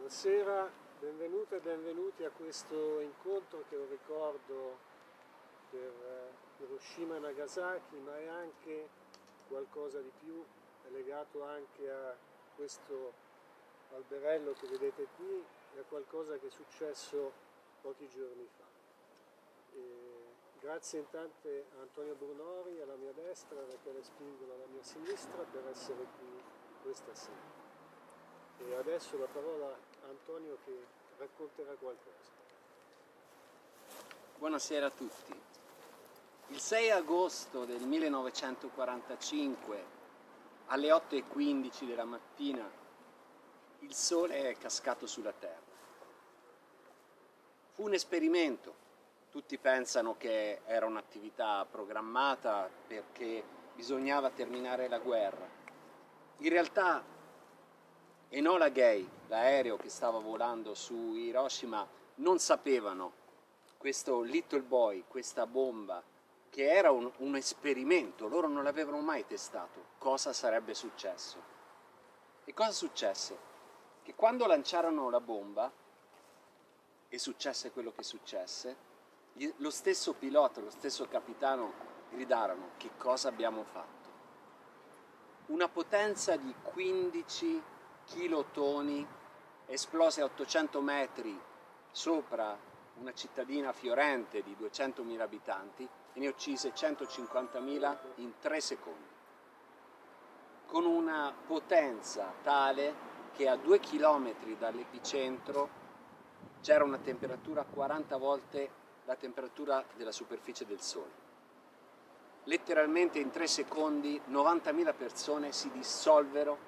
Buonasera, benvenute e benvenuti a questo incontro che è un ricordo per Hiroshima e Nagasaki, ma è anche qualcosa di più, è legato anche a questo alberello che vedete qui e a qualcosa che è successo pochi giorni fa. Grazie intanto a Antonio Brunori alla mia destra, a Rachele Spingola alla mia sinistra per essere qui questa sera. E adesso la parola a Antonio che racconterà qualcosa. Buonasera a tutti. Il 6 agosto del 1945 alle 8:15 della mattina il sole è cascato sulla Terra. Fu un esperimento. Tutti pensano che era un'attività programmata perché bisognava terminare la guerra. In realtà Enola Gay, l'aereo che stava volando su Hiroshima, non sapevano, questo Little Boy, questa bomba, che era un esperimento, loro non l'avevano mai testato, cosa sarebbe successo. E cosa successe? Che quando lanciarono la bomba, e successe quello che successe, lo stesso pilota, lo stesso capitano gridarono: che cosa abbiamo fatto? Una potenza di 15 kilotoni esplose a 800 metri sopra una cittadina fiorente di 200.000 abitanti e ne uccise 150.000 in 3 secondi, con una potenza tale che a 2 chilometri dall'epicentro c'era una temperatura 40 volte la temperatura della superficie del Sole. Letteralmente in 3 secondi 90.000 persone si dissolsero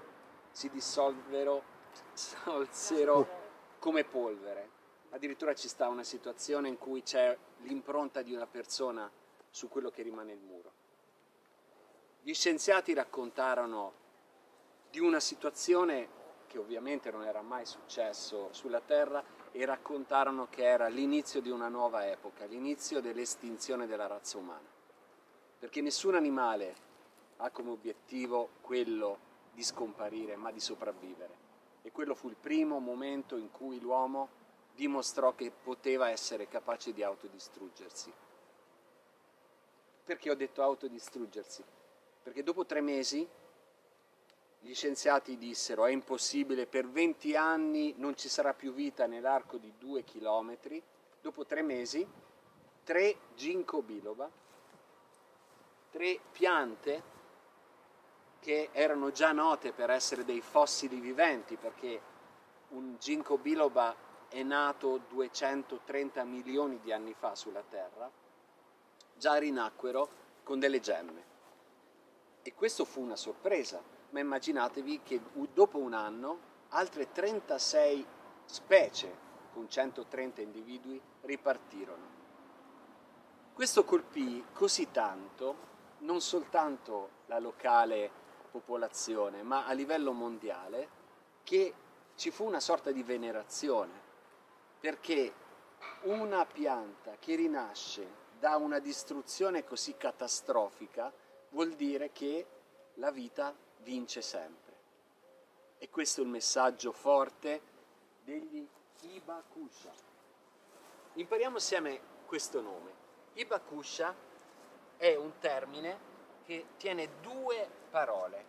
come polvere. Addirittura ci sta una situazione in cui c'è l'impronta di una persona su quello che rimane il muro. Gli scienziati raccontarono di una situazione che ovviamente non era mai successo sulla Terra e raccontarono che era l'inizio di una nuova epoca, l'inizio dell'estinzione della razza umana. Perché nessun animale ha come obiettivo quello di scomparire, ma di sopravvivere. E quello fu il primo momento in cui l'uomo dimostrò che poteva essere capace di autodistruggersi. Perché ho detto autodistruggersi? Perché dopo 3 mesi gli scienziati dissero: è impossibile, per 20 anni non ci sarà più vita nell'arco di 2 chilometri. Dopo 3 mesi, 3 ginkgo biloba, 3 piante che erano già note per essere dei fossili viventi, perché un ginkgo biloba è nato 230 milioni di anni fa sulla Terra, già rinacquero con delle gemme. E questo fu una sorpresa, ma immaginatevi che dopo un anno altre 36 specie con 130 individui ripartirono. Questo colpì così tanto non soltanto la locale popolazione, ma a livello mondiale, che ci fu una sorta di venerazione, perché una pianta che rinasce da una distruzione così catastrofica vuol dire che la vita vince sempre. E questo è il messaggio forte degli Hibakusha. Impariamo assieme questo nome. Hibakusha è un termine che tiene 2 parole: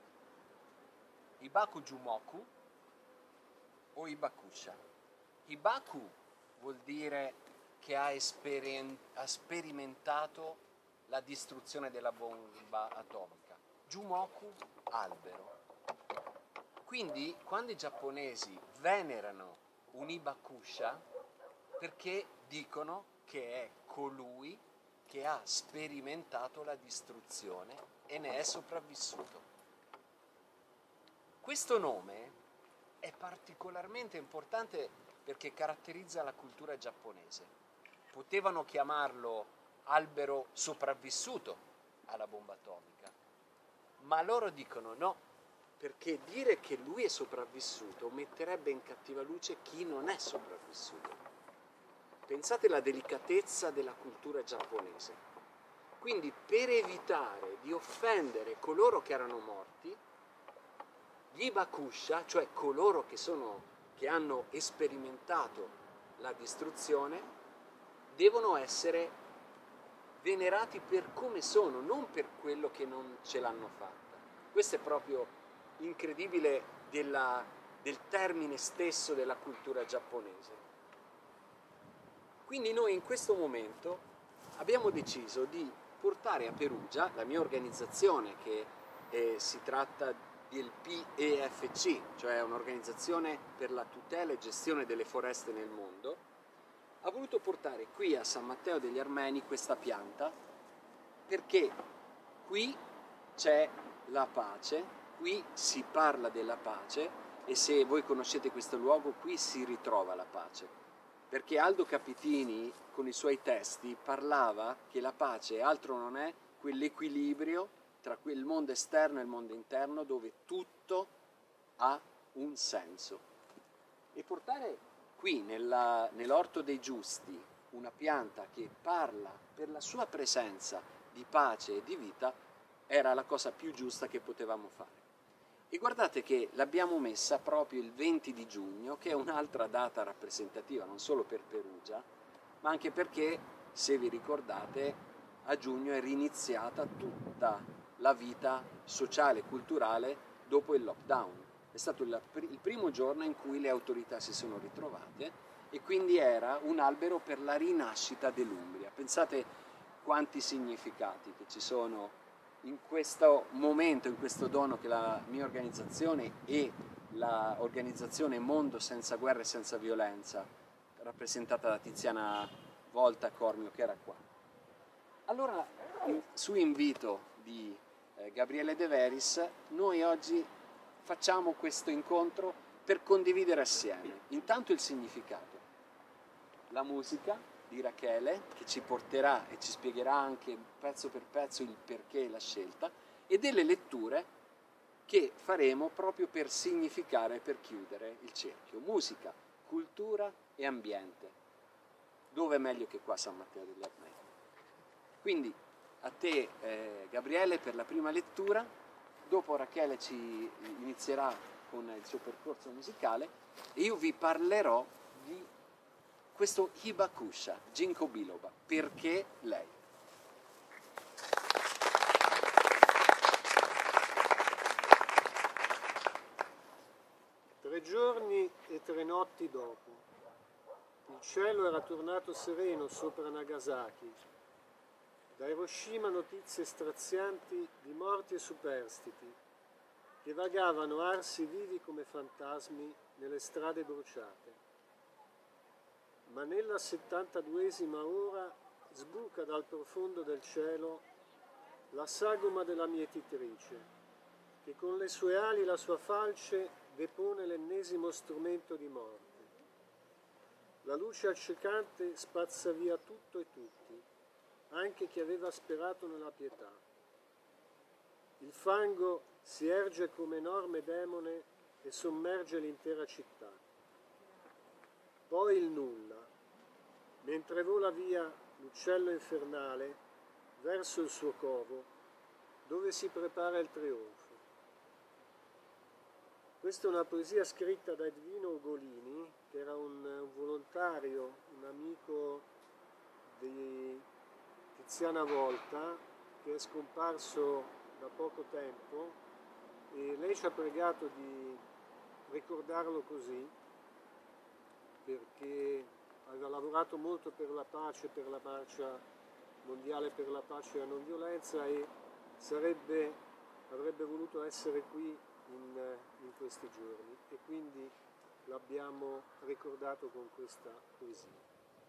Hibaku-jumoku o Hibakusha. Hibaku vuol dire che ha sperimentato la distruzione della bomba atomica. Jumoku, albero. Quindi quando i giapponesi venerano un Hibakusha, perché dicono che è colui che ha sperimentato la distruzione e ne è sopravvissuto. Questo nome è particolarmente importante perché caratterizza la cultura giapponese. Potevano chiamarlo albero sopravvissuto alla bomba atomica, ma loro dicono no, perché dire che lui è sopravvissuto metterebbe in cattiva luce chi non è sopravvissuto. Pensate alla delicatezza della cultura giapponese. Quindi per evitare di offendere coloro che erano morti, gli Hibakusha, cioè coloro che che hanno sperimentato la distruzione devono essere venerati per come sono, non per quello che non ce l'hanno fatta. Questo è proprio incredibile del termine stesso della cultura giapponese. Quindi noi in questo momento abbiamo deciso di portare a Perugia, la mia organizzazione, che si tratta del PEFC, cioè un'organizzazione per la tutela e gestione delle foreste nel mondo, ha voluto portare qui a San Matteo degli Armeni questa pianta perché qui c'è la pace, qui si parla della pace e se voi conoscete questo luogo qui si ritrova la pace. Perché Aldo Capitini con i suoi testi parlava che la pace altro non è quell'equilibrio tra il mondo esterno e il mondo interno dove tutto ha un senso. E portare qui nell'Orto dei Giusti una pianta che parla per la sua presenza di pace e di vita era la cosa più giusta che potevamo fare. E guardate che l'abbiamo messa proprio il 20 di giugno, che è un'altra data rappresentativa non solo per Perugia, ma anche perché, se vi ricordate, a giugno è riniziata tutta la vita sociale e culturale dopo il lockdown. È stato il primo giorno in cui le autorità si sono ritrovate e quindi era un albero per la rinascita dell'Umbria. Pensate quanti significati che ci sono in questo momento, in questo dono che la mia organizzazione e l'organizzazione Mondo Senza Guerra e Senza Violenza, rappresentata da Tiziana Volta Cormio, che era qua. Allora, su invito di Gabriele De Veris, noi oggi facciamo questo incontro per condividere assieme intanto il significato, la musica di Rachele che ci porterà e ci spiegherà anche pezzo per pezzo il perché e la scelta, e delle letture che faremo proprio per significare e per chiudere il cerchio. Musica, cultura e ambiente. Dove è meglio che qua a San Matteo degli Armeni? Quindi a te Gabriele per la prima lettura, dopo Rachele ci inizierà con il suo percorso musicale e io vi parlerò di questo Hibakusha, Ginkgo biloba, perché lei? Tre giorni e 3 notti dopo, il cielo era tornato sereno sopra Nagasaki. Da Hiroshima notizie strazianti di morti e superstiti che vagavano arsi vivi come fantasmi nelle strade bruciate. Ma nella 72esima ora sbuca dal profondo del cielo la sagoma della mietitrice, che con le sue ali e la sua falce depone l'ennesimo strumento di morte. La luce accecante spazza via tutto e tutti, anche chi aveva sperato nella pietà. Il fango si erge come enorme demone e sommerge l'intera città. Poi il nulla, mentre vola via l'uccello infernale verso il suo covo, dove si prepara il trionfo. Questa è una poesia scritta da Edvino Ugolini, che era un volontario, un amico di Tiziana Volta, che è scomparso da poco tempo, e lei ci ha pregato di ricordarlo così, perché aveva lavorato molto per la pace, per la marcia mondiale per la pace e la non violenza, e avrebbe voluto essere qui in questi giorni, e quindi l'abbiamo ricordato con questa poesia.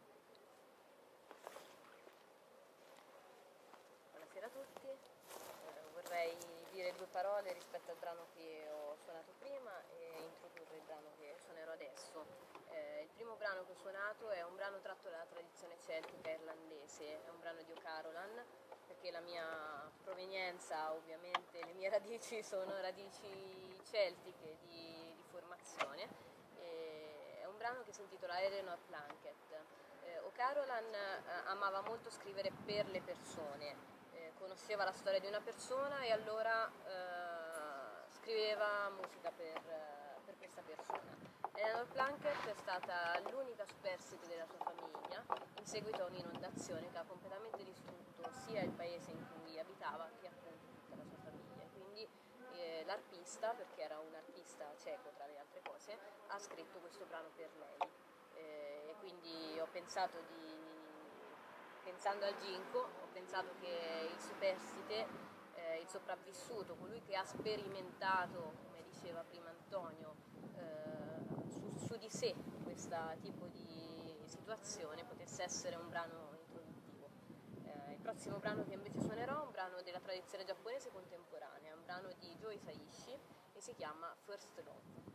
Buonasera a tutti, vorrei dire 2 parole rispetto al brano che ho suonato prima e introdurre il brano che suonerò adesso. Il primo brano che ho suonato è un brano tratto dalla tradizione celtica irlandese, è un brano di O'Carolan, perché la mia provenienza, ovviamente le mie radici sono radici celtiche di formazione. È un brano che si intitola Eleanor Plunkett. O'Carolan amava molto scrivere per le persone, conosceva la storia di una persona e allora scriveva musica per persona. Eleanor Plunkett è stata l'unica superstite della sua famiglia in seguito a un'inondazione che ha completamente distrutto sia il paese in cui abitava che appunto tutta la sua famiglia. Quindi l'arpista, perché era un artista cieco tra le altre cose, ha scritto questo brano per lei. E quindi ho pensato pensando al ginkgo, ho pensato che il superstite, il sopravvissuto, colui che ha sperimentato, come diceva prima Antonio, su di sé questo tipo di situazione, potesse essere un brano introduttivo. Il prossimo brano che invece suonerò è un brano della tradizione giapponese contemporanea, un brano di Joe Hisaishi che si chiama First Love.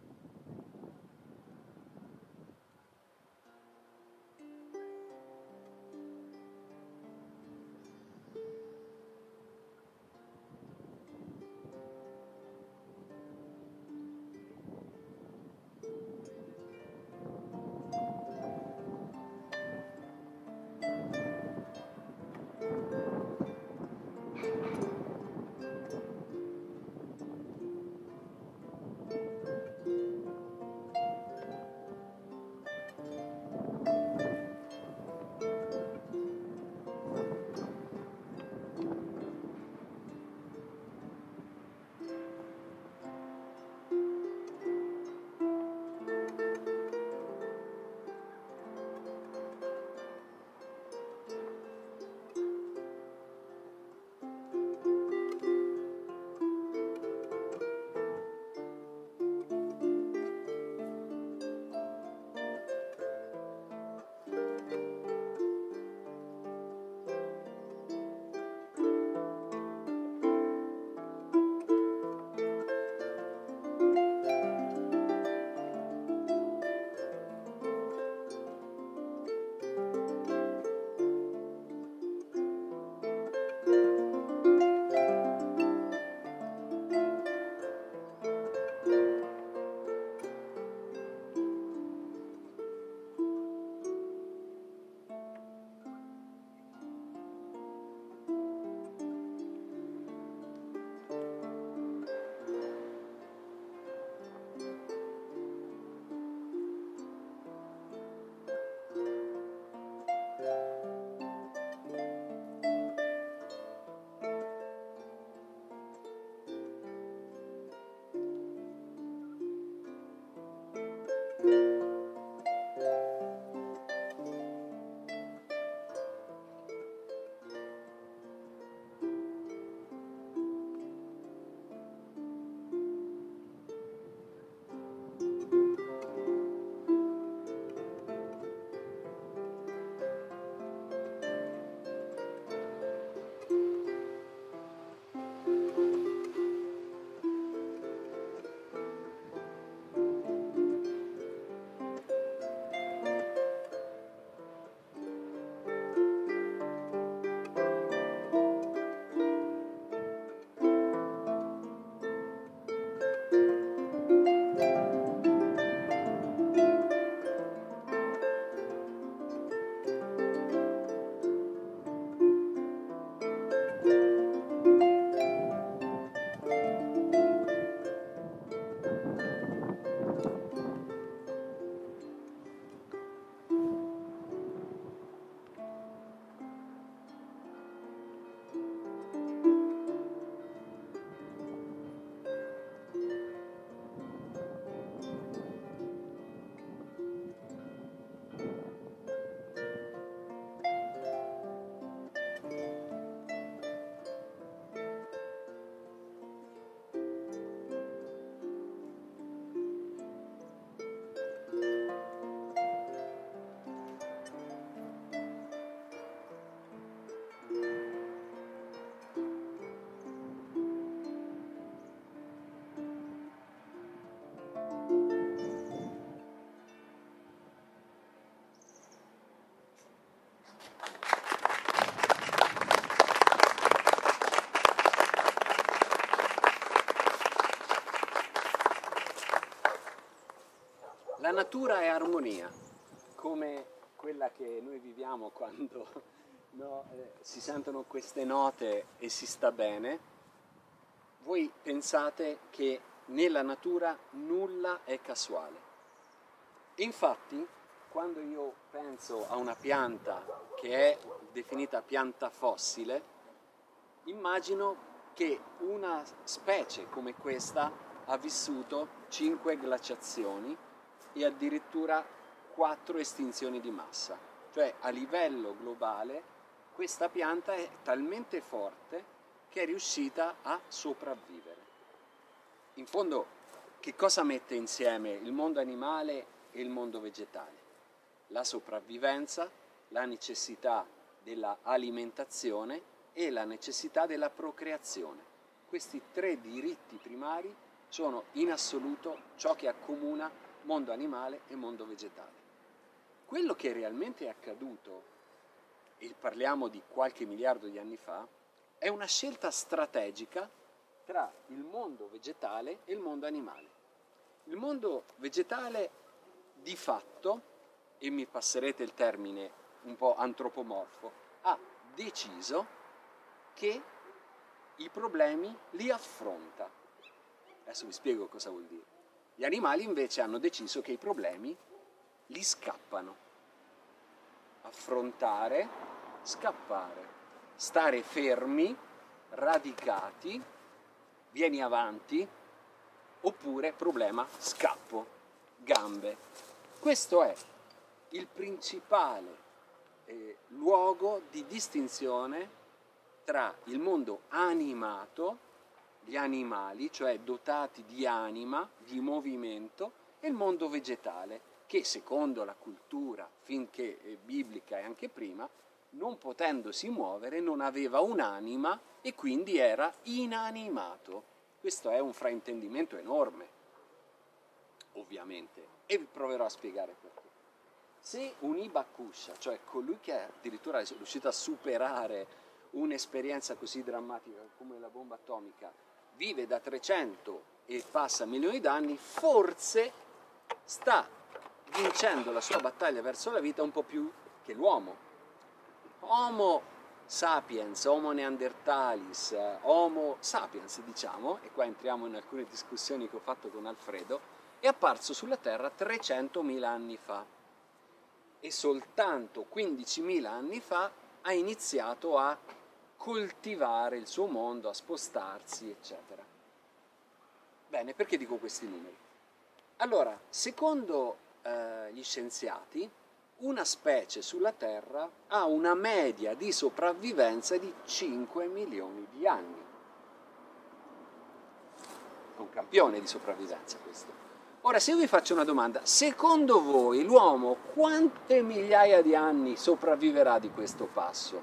La natura è armonia, come quella che noi viviamo quando si sentono queste note e si sta bene. Voi pensate che nella natura nulla è casuale. Infatti, quando io penso a una pianta che è definita pianta fossile, immagino che una specie come questa ha vissuto 5 glaciazioni e addirittura 4 estinzioni di massa. Cioè, a livello globale, questa pianta è talmente forte che è riuscita a sopravvivere. In fondo, che cosa mette insieme il mondo animale e il mondo vegetale? La sopravvivenza, la necessità della alimentazione e la necessità della procreazione. Questi 3 diritti primari sono in assoluto ciò che accomuna mondo animale e mondo vegetale. Quello che realmente è accaduto, e parliamo di qualche miliardo di anni fa, è una scelta strategica tra il mondo vegetale e il mondo animale. Il mondo vegetale di fatto, e mi passerete il termine un po' antropomorfo, ha deciso che i problemi li affronta. Adesso vi spiego cosa vuol dire. Gli animali invece hanno deciso che i problemi li scappano. Affrontare, scappare, stare fermi, radicati, vieni avanti, oppure problema, scappo, gambe. Questo è il principale luogo di distinzione tra il mondo animato, gli animali, cioè dotati di anima, di movimento, e il mondo vegetale, che secondo la cultura, finché biblica e anche prima, non potendosi muovere, non aveva un'anima e quindi era inanimato. Questo è un fraintendimento enorme, ovviamente, e vi proverò a spiegare perché. Se un Hibakusha, cioè colui che addirittura è riuscito a superare un'esperienza così drammatica come la bomba atomica, vive da 300 e passa milioni d'anni, forse sta vincendo la sua battaglia verso la vita un po' più che l'uomo. Homo sapiens, Homo neanderthalis, Homo sapiens diciamo, e qua entriamo in alcune discussioni che ho fatto con Alfredo, è apparso sulla Terra 300.000 anni fa e soltanto 15.000 anni fa ha iniziato a coltivare il suo mondo, a spostarsi, eccetera. Bene, perché dico questi numeri? Allora, secondo gli scienziati, una specie sulla Terra ha una media di sopravvivenza di 5 milioni di anni. È un campione di sopravvivenza questo. Ora, se io vi faccio una domanda, secondo voi l'uomo quante migliaia di anni sopravviverà di questo passo?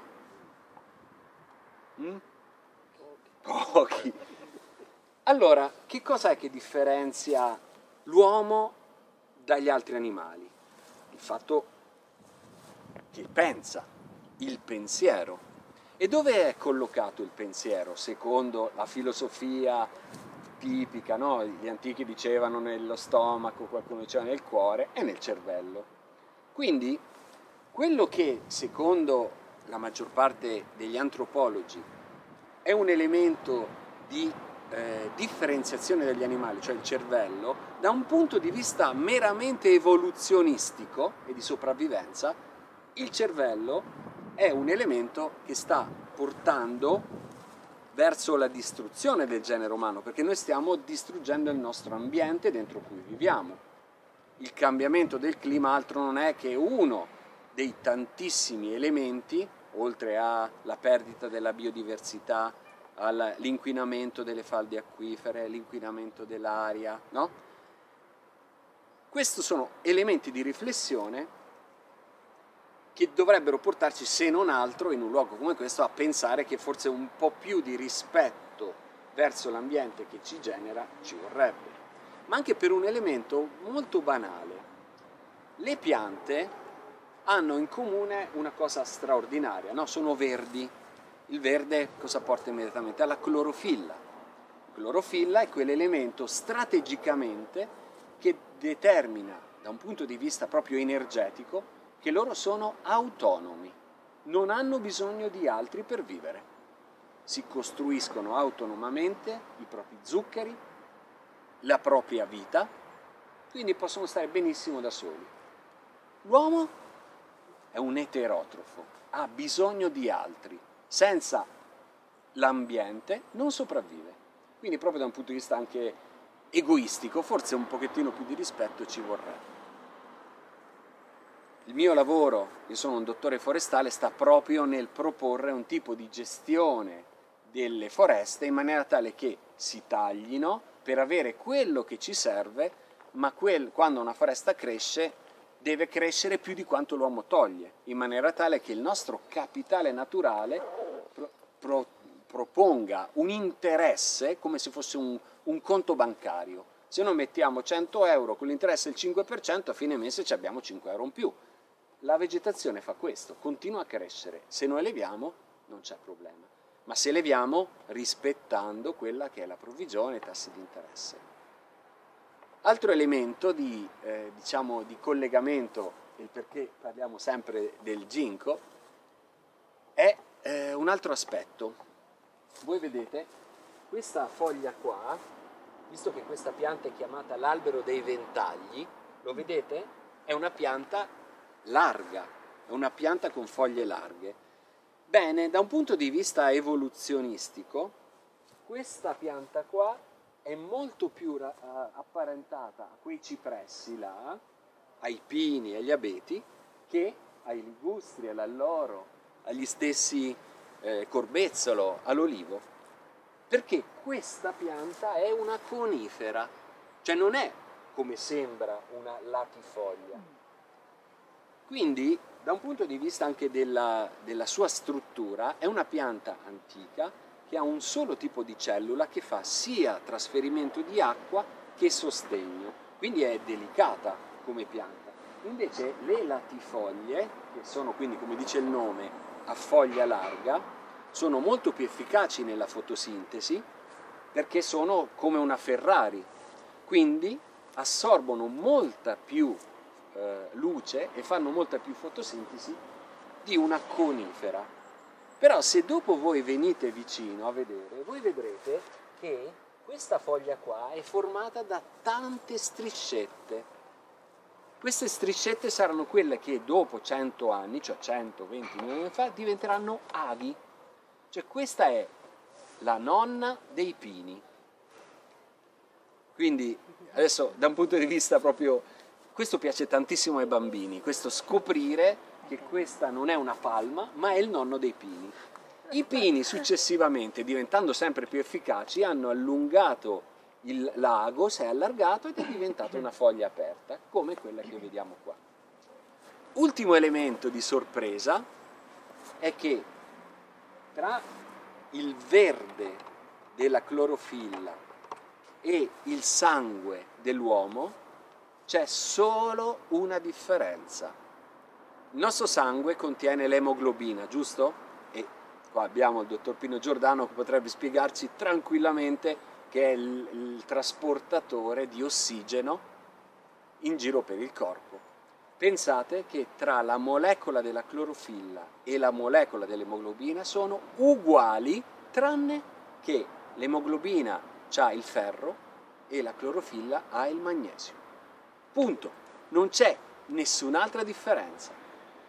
Pochi. Allora, che cos'è che differenzia l'uomo dagli altri animali? Il fatto che pensa, il pensiero. E dove è collocato il pensiero? Secondo la filosofia tipica, no? Gli antichi dicevano nello stomaco, qualcuno diceva nel cuore e nel cervello. Quindi, quello che secondo la maggior parte degli antropologi è un elemento di differenziazione degli animali, cioè il cervello, da un punto di vista meramente evoluzionistico e di sopravvivenza, il cervello è un elemento che sta portando verso la distruzione del genere umano, perché noi stiamo distruggendo il nostro ambiente dentro cui viviamo. Il cambiamento del clima altro non è che uno dei tantissimi elementi, oltre alla perdita della biodiversità, all'inquinamento delle falde acquifere, l'inquinamento dell'aria, no? Questi sono elementi di riflessione che dovrebbero portarci, se non altro, in un luogo come questo, a pensare che forse un po' più di rispetto verso l'ambiente che ci genera ci vorrebbe. Ma anche per un elemento molto banale. Le piante hanno in comune una cosa straordinaria, no? Sono verdi. Il verde cosa porta immediatamente? Alla clorofilla. La clorofilla è quell'elemento strategicamente che determina, da un punto di vista proprio energetico, che loro sono autonomi, non hanno bisogno di altri per vivere. Si costruiscono autonomamente i propri zuccheri, la propria vita, quindi possono stare benissimo da soli. L'uomo è un eterotrofo, ha bisogno di altri, senza l'ambiente non sopravvive. Quindi proprio da un punto di vista anche egoistico, forse un pochettino più di rispetto ci vorrebbe. Il mio lavoro, io sono un dottore forestale, sta proprio nel proporre un tipo di gestione delle foreste in maniera tale che si taglino per avere quello che ci serve, ma quando una foresta cresce deve crescere più di quanto l'uomo toglie, in maniera tale che il nostro capitale naturale proponga un interesse come se fosse un conto bancario. Se noi mettiamo 100 euro con l'interesse del 5%, a fine mese ci abbiamo 5 euro in più. La vegetazione fa questo, continua a crescere. Se noi leviamo non c'è problema, ma se leviamo rispettando quella che è la provvigione, i tassi di interesse. Altro elemento di collegamento, il perché parliamo sempre del ginkgo, è un altro aspetto. Voi vedete questa foglia qua, visto che questa pianta è chiamata l'albero dei ventagli, lo vedete? È una pianta larga, è una pianta con foglie larghe. Bene, da un punto di vista evoluzionistico, questa pianta qua è molto più apparentata a quei cipressi là, ai pini e agli abeti, che ai ligustri, all'alloro, agli stessi corbezzolo, all'olivo. Perché questa pianta è una conifera, cioè non è come sembra una latifoglia. Quindi, da un punto di vista anche della sua struttura, è una pianta antica che ha un solo tipo di cellula che fa sia trasferimento di acqua che sostegno, quindi è delicata come pianta. Invece le latifoglie, che sono quindi, come dice il nome, a foglia larga, sono molto più efficaci nella fotosintesi perché sono come una Ferrari, quindi assorbono molta più luce e fanno molta più fotosintesi di una conifera. Però se dopo voi venite vicino a vedere, voi vedrete che questa foglia qua è formata da tante striscette. Queste striscette saranno quelle che dopo 100 anni, cioè 120 milioni di anni fa, diventeranno aghi. Cioè questa è la nonna dei pini. Quindi adesso da un punto di vista proprio, questo piace tantissimo ai bambini, questo scoprire che questa non è una palma, ma è il nonno dei pini. I pini successivamente, diventando sempre più efficaci, hanno allungato il lago, si è allargato ed è diventata una foglia aperta, come quella che vediamo qua. Ultimo elemento di sorpresa è che tra il verde della clorofilla e il sangue dell'uomo c'è solo una differenza. Il nostro sangue contiene l'emoglobina, giusto? E qua abbiamo il dottor Pino Giordano che potrebbe spiegarci tranquillamente che è il trasportatore di ossigeno in giro per il corpo. Pensate che tra la molecola della clorofilla e la molecola dell'emoglobina sono uguali, tranne che l'emoglobina ha il ferro e la clorofilla ha il magnesio. Punto. Non c'è nessun'altra differenza.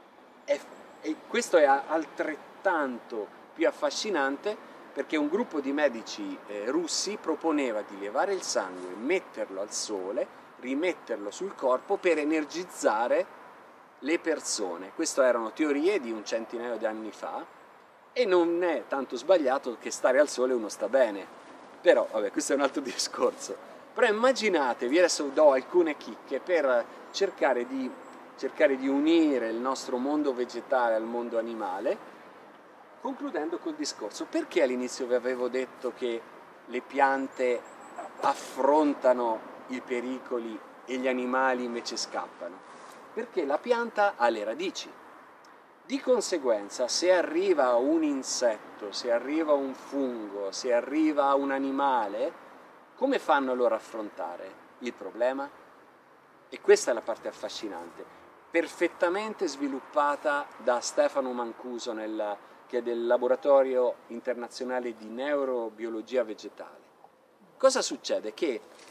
E questo è altrettanto più affascinante perché un gruppo di medici russi proponeva di levare il sangue, metterlo al sole, rimetterlo sul corpo per energizzare le persone. Queste erano teorie di un centinaio di anni fa e non è tanto sbagliato che stare al sole uno sta bene. Però, vabbè, questo è un altro discorso. Però immaginatevi, adesso do alcune chicche per cercare di unire il nostro mondo vegetale al mondo animale, concludendo col discorso. Perché all'inizio vi avevo detto che le piante affrontano i pericoli e gli animali invece scappano? Perché la pianta ha le radici. Di conseguenza, se arriva un insetto, se arriva un fungo, se arriva un animale, come fanno loro a affrontare il problema? E questa è la parte affascinante, perfettamente sviluppata da Stefano Mancuso, che è del Laboratorio Internazionale di Neurobiologia Vegetale. Cosa succede? Che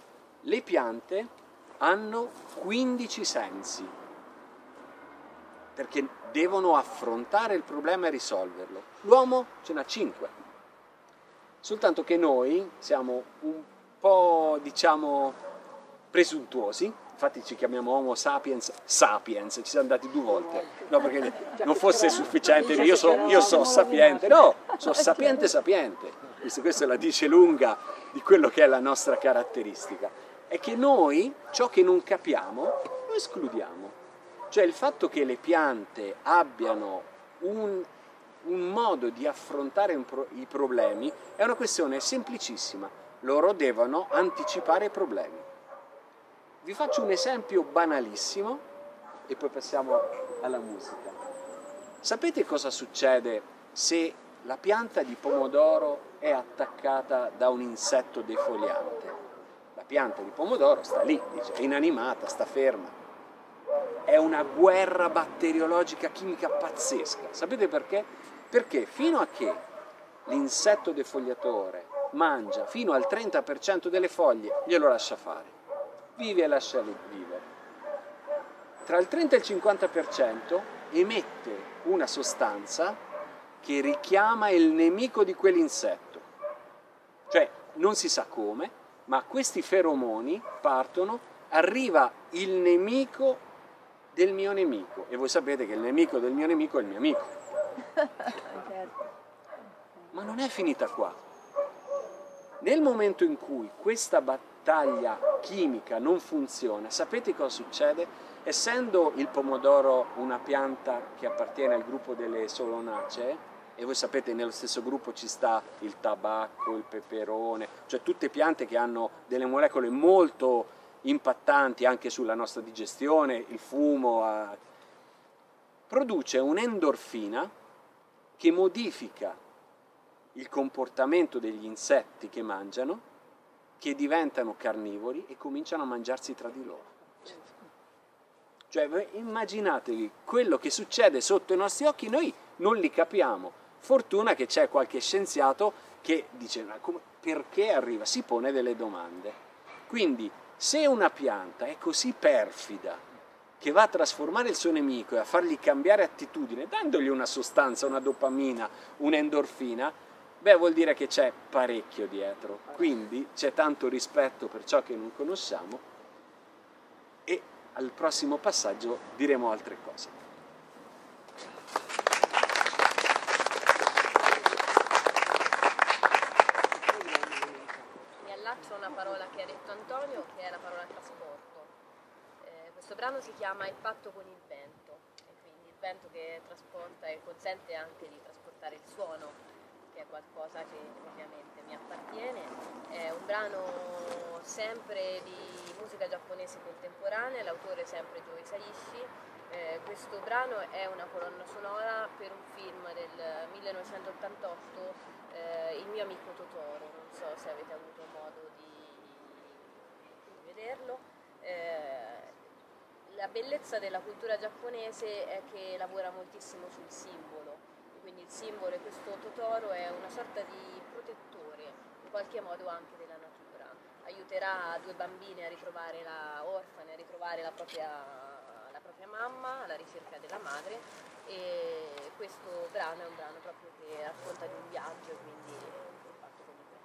Le piante hanno 15 sensi, perché devono affrontare il problema e risolverlo. L'uomo ce n'ha 5. Soltanto che noi siamo un po', diciamo, presuntuosi, infatti ci chiamiamo Homo sapiens sapiens, ci siamo andati 2 volte, no, perché non fosse sufficiente, io so sapiente, no, sono sapiente sapiente, questo la dice lunga di quello che è la nostra caratteristica, è che noi ciò che non capiamo lo escludiamo, cioè il fatto che le piante abbiano un modo di affrontare i problemi è una questione semplicissima, loro devono anticipare i problemi. Vi faccio un esempio banalissimo e poi passiamo alla musica. Sapete cosa succede se la pianta di pomodoro è attaccata da un insetto defoliante? La pianta di pomodoro sta lì, dice, è inanimata, sta ferma. È una guerra batteriologica chimica pazzesca. Sapete perché? Perché fino a che l'insetto defoliatore mangia fino al 30% delle foglie, glielo lascia fare. Vive e lascia vivere. Tra il 30 e il 50% emette una sostanza che richiama il nemico di quell'insetto. Cioè, non si sa come, ma questi feromoni partono, arriva il nemico del mio nemico. E voi sapete che il nemico del mio nemico è il mio amico. Ma non è finita qua. Nel momento in cui questa battaglia chimica non funziona, sapete cosa succede? Essendo il pomodoro una pianta che appartiene al gruppo delle solanacee, e voi sapete nello stesso gruppo ci sta il tabacco, il peperone, cioè tutte piante che hanno delle molecole molto impattanti anche sulla nostra digestione, il fumo, produce un'endorfina che modifica il comportamento degli insetti che mangiano, che diventano carnivori e cominciano a mangiarsi tra di loro. Cioè immaginatevi quello che succede sotto i nostri occhi, noi non li capiamo. Fortuna che c'è qualche scienziato che dice perché arriva, si pone delle domande. Quindi se una pianta è così perfida che va a trasformare il suo nemico e a fargli cambiare attitudine, dandogli una sostanza, una dopamina, un'endorfina, beh, vuol dire che c'è parecchio dietro. Quindi c'è tanto rispetto per ciò che non conosciamo e al prossimo passaggio diremo altre cose. Una parola che ha detto Antonio, che è la parola trasporto. Questo brano si chiama Il patto con il vento, e quindi il vento che trasporta e consente anche di trasportare il suono, che è qualcosa che ovviamente mi appartiene. È un brano sempre di musica giapponese contemporanea, l'autore è sempre Joe Hisaishi. Questo brano è una colonna sonora per un film del 1988, Il mio amico Totoro, non so se avete avuto modo di vederlo. La bellezza della cultura giapponese è che lavora moltissimo sul simbolo, quindi il simbolo e questo Totoro è una sorta di protettore, in qualche modo anche della natura. Aiuterà 2 bambine a ritrovare orfane, a ritrovare la propria mamma alla ricerca della madre, e questo brano è un brano proprio che racconta di un viaggio, quindi un patto con il vento.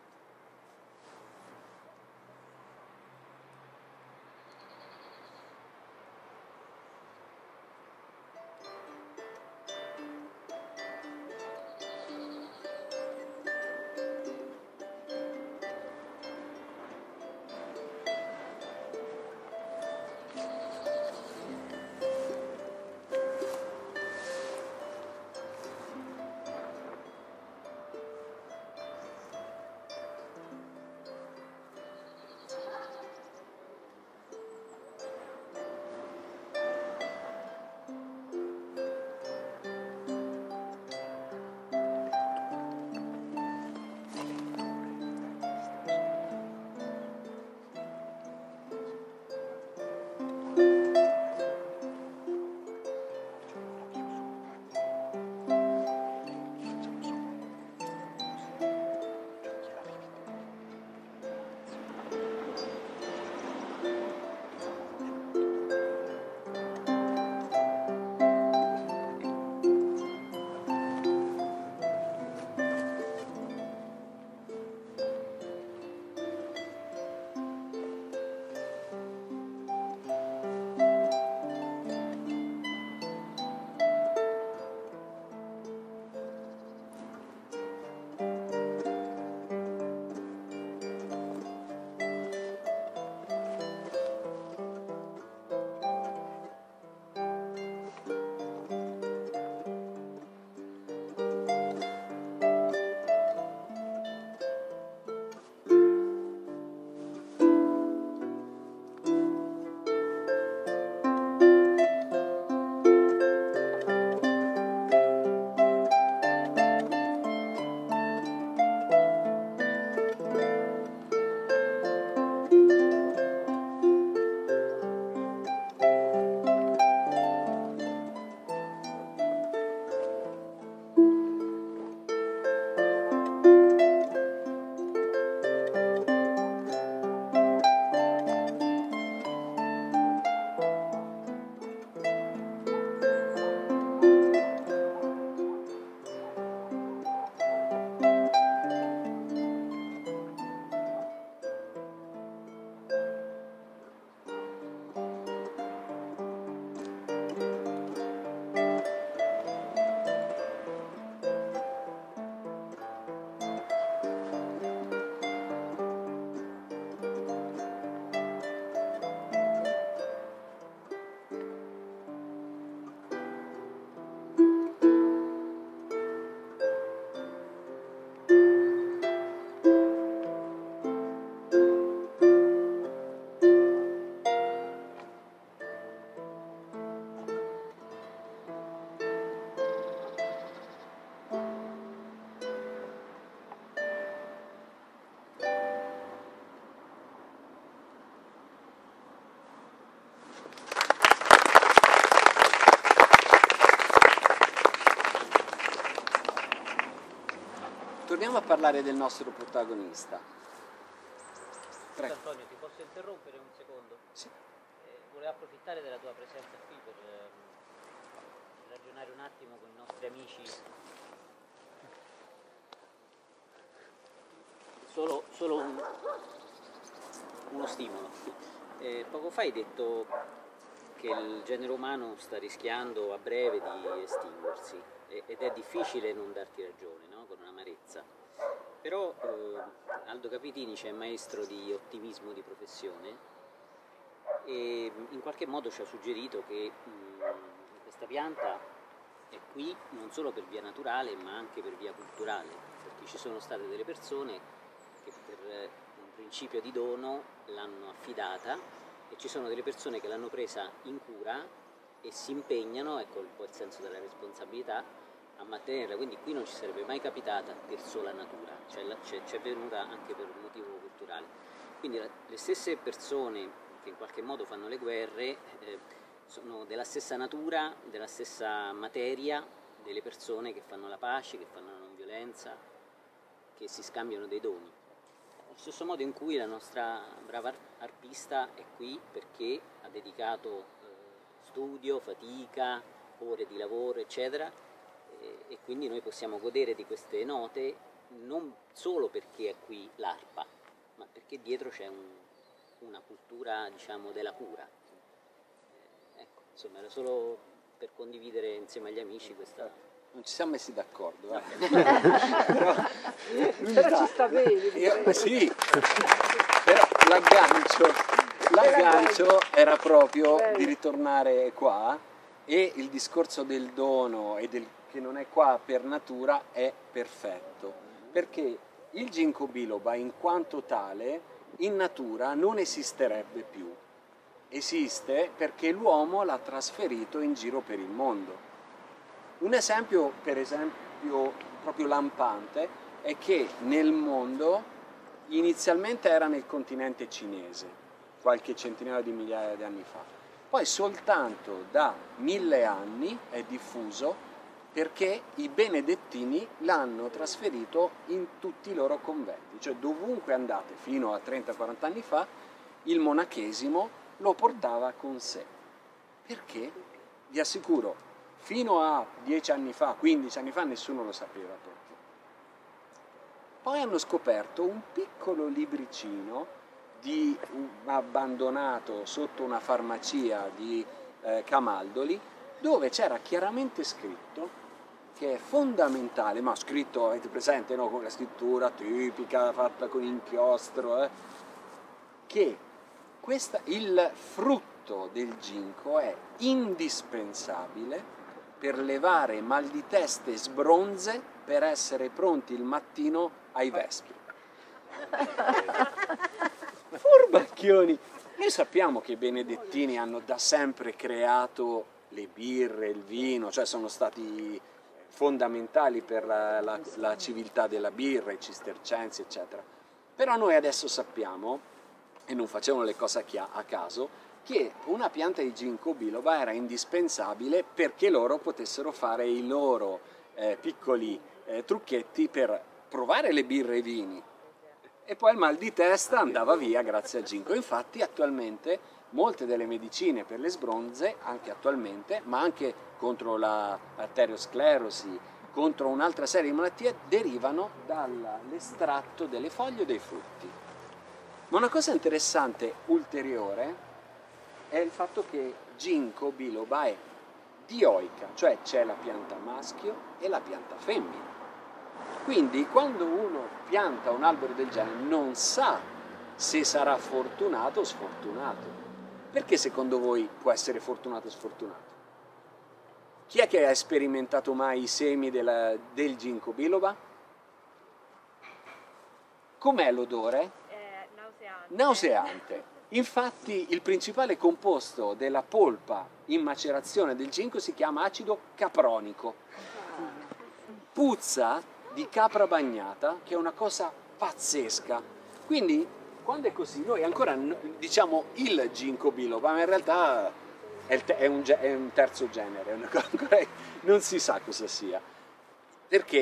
torniamo a parlare del nostro protagonista. Prego. Antonio, ti posso interrompere un secondo? Sì. Volevo approfittare della tua presenza qui per ragionare un attimo con i nostri amici. Solo uno stimolo. Poco fa hai detto che il genere umano sta rischiando a breve di estinguersi ed è difficile non darti ragione, no? Con un'amarezza. Però Aldo Capitini è maestro di ottimismo di professione e in qualche modo ci ha suggerito che questa pianta è qui non solo per via naturale ma anche per via culturale, perché ci sono state delle persone che per un principio di dono l'hanno affidata e ci sono delle persone che l'hanno presa in cura e si impegnano, ecco un po' il senso della responsabilità, a mantenerla, quindi qui non ci sarebbe mai capitata per sola natura, c'è venuta anche per un motivo culturale. Quindi le stesse persone che in qualche modo fanno le guerre sono della stessa natura, della stessa materia delle persone che fanno la pace, che fanno la non violenza, che si scambiano dei doni. Allo stesso modo in cui la nostra brava arpista è qui perché ha dedicato studio, fatica, ore di lavoro, eccetera, e quindi noi possiamo godere di queste note non solo perché è qui l'arpa, ma perché dietro c'è una cultura, diciamo, della cura. Ecco, insomma, era solo per condividere insieme agli amici questa... Non ci siamo messi d'accordo, Però ci sta bene. Sì, però l'aggancio era proprio di ritornare qua, e il discorso del dono e del che non è qua per natura è perfetto, perché il ginkgo biloba in quanto tale in natura non esisterebbe più, esiste perché l'uomo l'ha trasferito in giro per il mondo. Un esempio, per esempio, proprio lampante, è che nel mondo inizialmente era nel continente cinese, qualche centinaio di migliaia di anni fa, poi soltanto da 1000 anni è diffuso perché i benedettini l'hanno trasferito in tutti i loro conventi, cioè dovunque andate fino a 30-40 anni fa il monachesimo lo portava con sé. Perché? Vi assicuro, fino a 10 anni fa, 15 anni fa nessuno lo sapeva perché. Poi hanno scoperto un piccolo libricino abbandonato sotto una farmacia di Camaldoli, dove c'era chiaramente scritto che è fondamentale, ma scritto, avete presente, no? Con la scrittura tipica fatta con inchiostro, che il frutto del ginkgo è indispensabile per levare mal di testa e sbronze per essere pronti il mattino ai vespri. Furbacchioni! Noi sappiamo che i benedettini hanno da sempre creato le birre, il vino, cioè sono stati fondamentali per la civiltà della birra, i cistercensi, eccetera. Però noi adesso sappiamo, e non facevano le cose a caso, che una pianta di ginkgo biloba era indispensabile perché loro potessero fare i loro piccoli trucchetti per provare le birre e i vini, e poi il mal di testa andava via grazie al ginkgo. Infatti attualmente molte delle medicine per le sbronze, anche attualmente, ma anche contro l'arteriosclerosi, contro un'altra serie di malattie, derivano dall'estratto delle foglie o dei frutti. Ma una cosa interessante ulteriore è il fatto che ginkgo biloba è dioica, cioè c'è la pianta maschio e la pianta femmina. Quindi quando uno pianta un albero del genere non sa se sarà fortunato o sfortunato. Perché secondo voi può essere fortunato o sfortunato? Chi è che ha sperimentato mai i semi del ginkgo biloba? Com'è l'odore? Nauseante. Nauseante. Infatti il principale composto della polpa in macerazione del ginkgo si chiama acido capronico. Puzza di capra bagnata, che è una cosa pazzesca. Quindi quando è così noi ancora diciamo il ginkgo biloba, ma in realtà è un terzo genere, non si sa cosa sia. Perché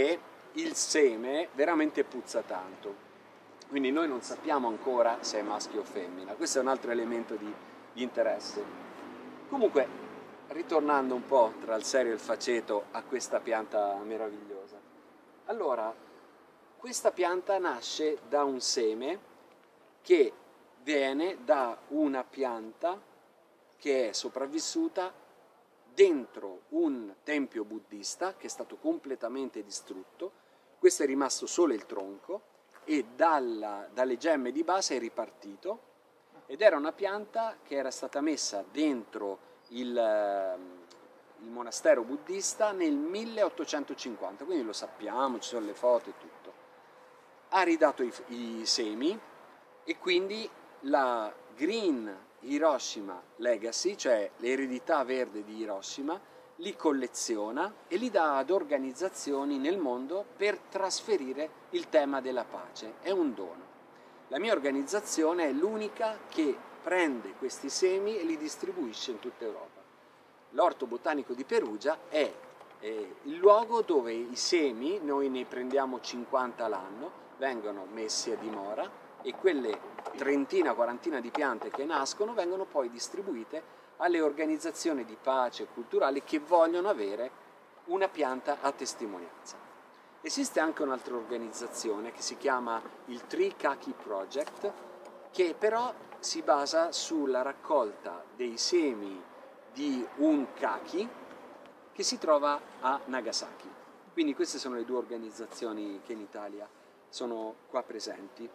il seme veramente puzza tanto. Quindi noi non sappiamo ancora se è maschio o femmina. Questo è un altro elemento di interesse. Comunque, ritornando un po' tra il serio e il faceto a questa pianta meravigliosa. Allora, questa pianta nasce da un seme che viene da una pianta che è sopravvissuta dentro un tempio buddista che è stato completamente distrutto. Questo è rimasto solo il tronco e dalle gemme di base è ripartito, ed era una pianta che era stata messa dentro il monastero buddista nel 1850, quindi lo sappiamo, ci sono le foto e tutto. Ha ridato i semi e quindi la Green Hiroshima Legacy, cioè l'eredità verde di Hiroshima, li colleziona e li dà ad organizzazioni nel mondo per trasferire il tema della pace. È un dono. La mia organizzazione è l'unica che prende questi semi e li distribuisce in tutta Europa. L'Orto Botanico di Perugia è il luogo dove i semi, noi ne prendiamo 50 l'anno, vengono messi a dimora e quelle trentina, quarantina di piante che nascono vengono poi distribuite alle organizzazioni di pace culturali che vogliono avere una pianta a testimonianza. Esiste anche un'altra organizzazione che si chiama il Tree Kaki Project, che però si basa sulla raccolta dei semi di un kaki che si trova a Nagasaki. Quindi queste sono le due organizzazioni che in Italia sono qua presenti.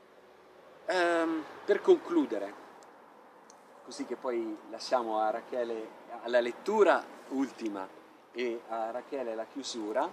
Per concludere, così che poi lasciamo a Rachele alla lettura ultima e a Rachele la chiusura,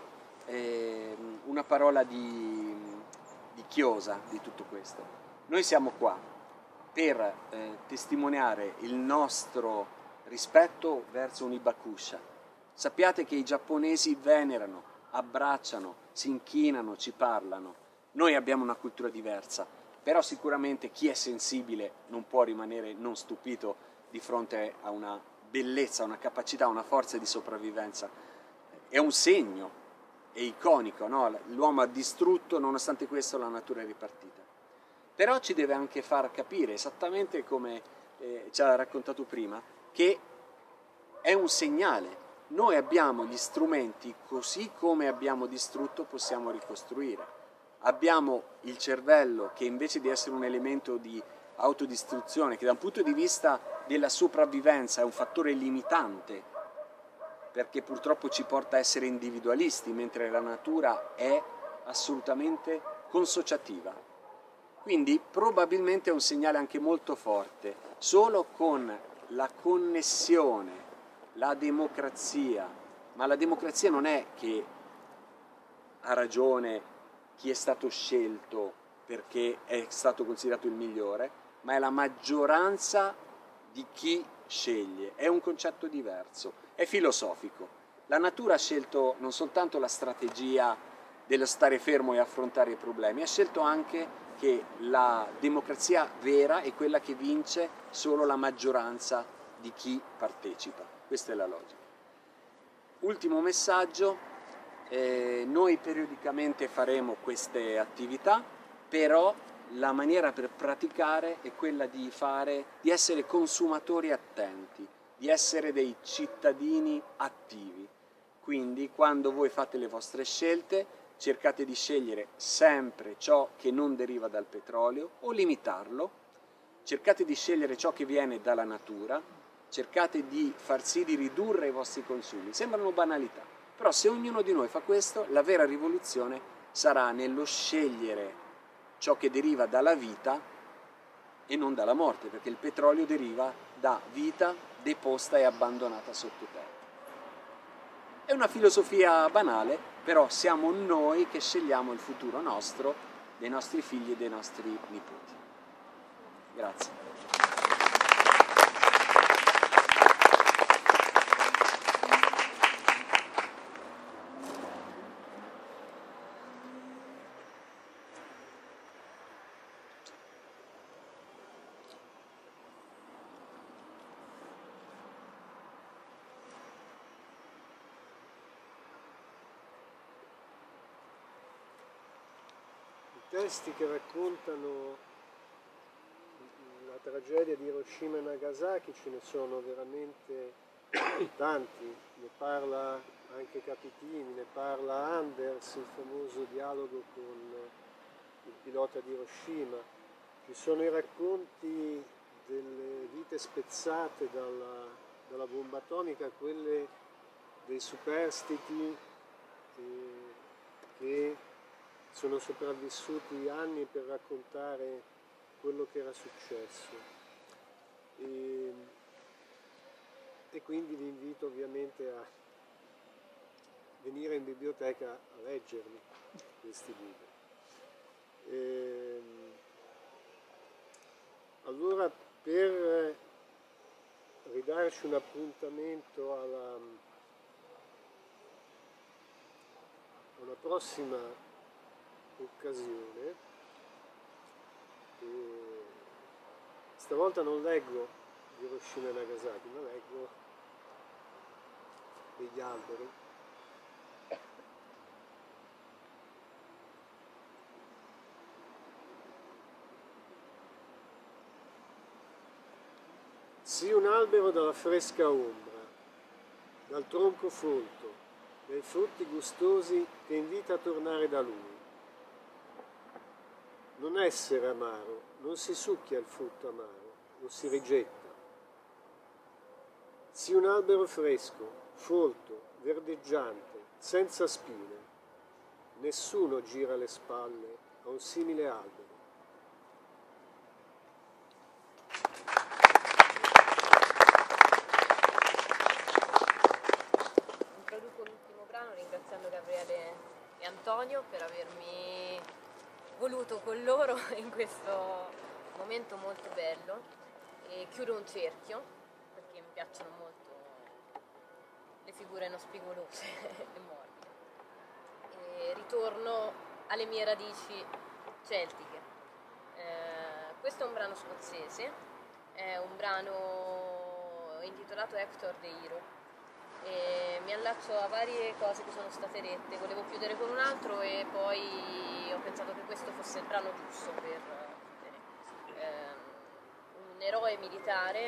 una parola di chiosa di tutto questo. Noi siamo qua per testimoniare il nostro rispetto verso un Hibakusha. Sappiate che i giapponesi venerano, abbracciano, si inchinano, ci parlano. Noi abbiamo una cultura diversa, però sicuramente chi è sensibile non può rimanere non stupito di fronte a una bellezza, una capacità, una forza di sopravvivenza. È un segno, è iconico, no? L'uomo ha distrutto, nonostante questo la natura è ripartita. Però ci deve anche far capire, esattamente come ci ha raccontato prima, che è un segnale. Noi abbiamo gli strumenti, così come abbiamo distrutto possiamo ricostruire. Abbiamo il cervello che invece di essere un elemento di autodistruzione, che da un punto di vista della sopravvivenza è un fattore limitante, perché purtroppo ci porta a essere individualisti, mentre la natura è assolutamente consociativa. Quindi probabilmente è un segnale anche molto forte. Solo con la connessione, la democrazia, ma la democrazia non è che ha ragione chi è stato scelto perché è stato considerato il migliore, ma è la maggioranza di chi sceglie. È un concetto diverso, è filosofico. La natura ha scelto non soltanto la strategia dello stare fermo e affrontare i problemi, ha scelto anche che la democrazia vera è quella che vince solo la maggioranza di chi partecipa. Questa è la logica. Ultimo messaggio, noi periodicamente faremo queste attività, però la maniera per praticare è quella di essere consumatori attenti, di essere dei cittadini attivi. Quindi quando voi fate le vostre scelte, cercate di scegliere sempre ciò che non deriva dal petrolio o limitarlo, cercate di scegliere ciò che viene dalla natura, cercate di far sì di ridurre i vostri consumi. Sembrano banalità, però se ognuno di noi fa questo, la vera rivoluzione sarà nello scegliere ciò che deriva dalla vita e non dalla morte, perché il petrolio deriva da vita deposta e abbandonata sottoterra. È una filosofia banale, però siamo noi che scegliamo il futuro nostro, dei nostri figli e dei nostri nipoti. Grazie. testi che raccontano la tragedia di Hiroshima e Nagasaki ce ne sono veramente tanti, ne parla anche Capitini, ne parla Anders, il famoso dialogo con il pilota di Hiroshima. Ci sono i racconti delle vite spezzate dalla bomba atomica, quelle dei superstiti che sono sopravvissuti anni per raccontare quello che era successo. E quindi vi invito ovviamente a venire in biblioteca a leggerli questi libri. Allora, per ridarci un appuntamento a una prossima occasione, stavolta non leggo di Hiroshima e Nagasaki, ma leggo degli alberi. Sii un albero dalla fresca ombra, dal tronco folto, dai frutti gustosi che invita a tornare da lui. Non essere amaro, non si succhia il frutto amaro, lo si rigetta. Sii un albero fresco, folto, verdeggiante, senza spine. Nessuno gira le spalle a un simile albero. E Antonio per avermi voluto con loro in questo momento molto bello, e chiudo un cerchio perché mi piacciono molto le figure non spigolose e morbide, e ritorno alle mie radici celtiche. Questo è un brano scozzese, è un brano intitolato Hector the Hero, e mi allaccio a varie cose che sono state dette. Volevo chiudere con un altro e poi ho pensato che questo fosse il brano giusto per chiudere. Un eroe militare,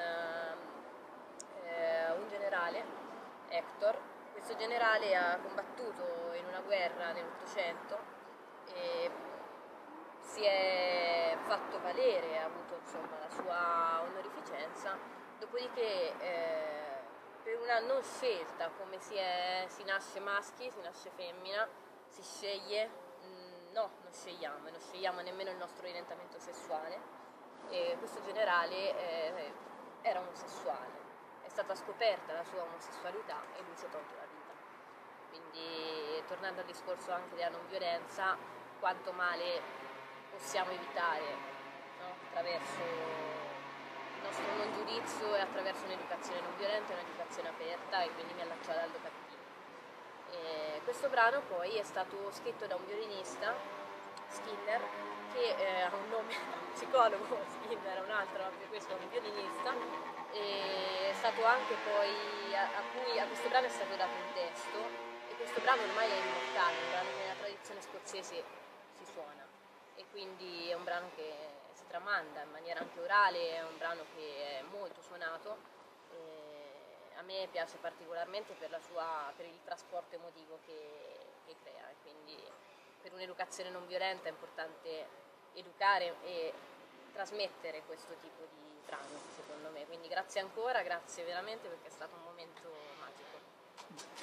un generale, Hector. Questo generale ha combattuto in una guerra nell'Ottocento e si è fatto valere, ha avuto insomma la sua onorificenza, dopodiché per una non scelta, come si nasce maschi, si nasce femmina, si sceglie, no, non scegliamo nemmeno il nostro orientamento sessuale, e questo generale era omosessuale, è stata scoperta la sua omosessualità e lui si è tolto la vita. Quindi, tornando al discorso anche della non violenza, quanto male possiamo evitare, no? Attraverso il nostro non giudizio e attraverso un'educazione non violenta e un'educazione aperta, e quindi mi allaccio ad Aldo Capitini. Questo brano poi è stato scritto da un violinista, Skinner, che ha un nome, psicologo, Skinner è un altro, anche questo è un violinista, e è stato anche poi, a questo brano è stato dato un testo, e questo brano ormai è immortale, è un brano che nella tradizione scozzese si suona, e quindi è un brano che si tramanda in maniera anche orale, è un brano che è molto suonato, a me piace particolarmente per il trasporto emotivo che crea, e quindi per un'educazione non violenta è importante educare e trasmettere questo tipo di brani, secondo me. Quindi grazie ancora, grazie veramente, perché è stato un momento magico.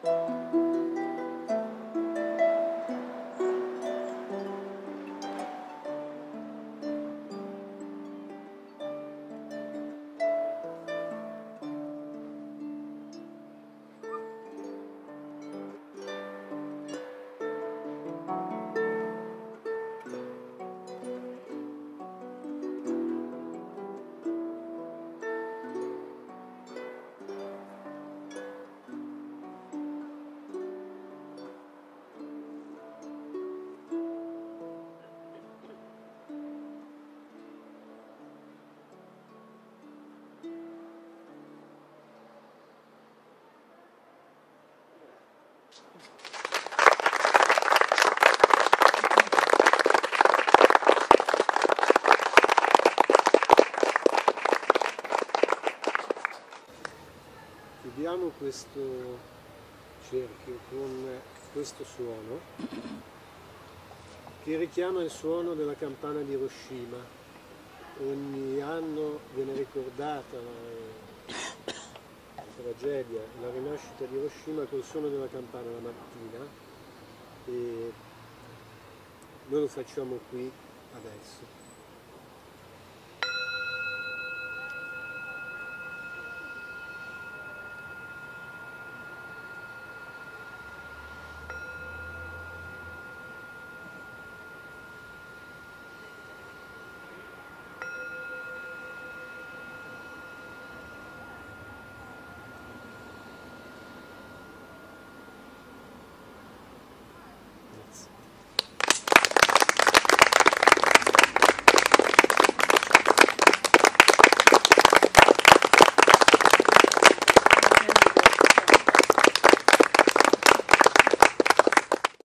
Chiudiamo questo cerchio con questo suono che richiama il suono della campana di Hiroshima. Ogni anno viene ricordata la tragedia, la rinascita di Hiroshima col suono della campana la mattina, e noi lo facciamo qui adesso.